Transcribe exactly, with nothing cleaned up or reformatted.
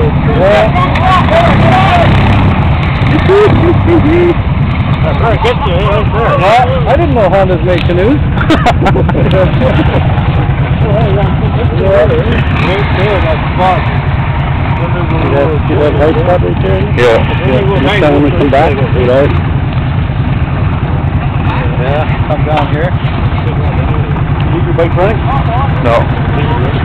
That's right, get you right there. Yeah, I didn't know Hondas made canoes. See that white spot right there? Yeah. Next time when we come back, you know. Yeah, come down here. Keep your bike running? No.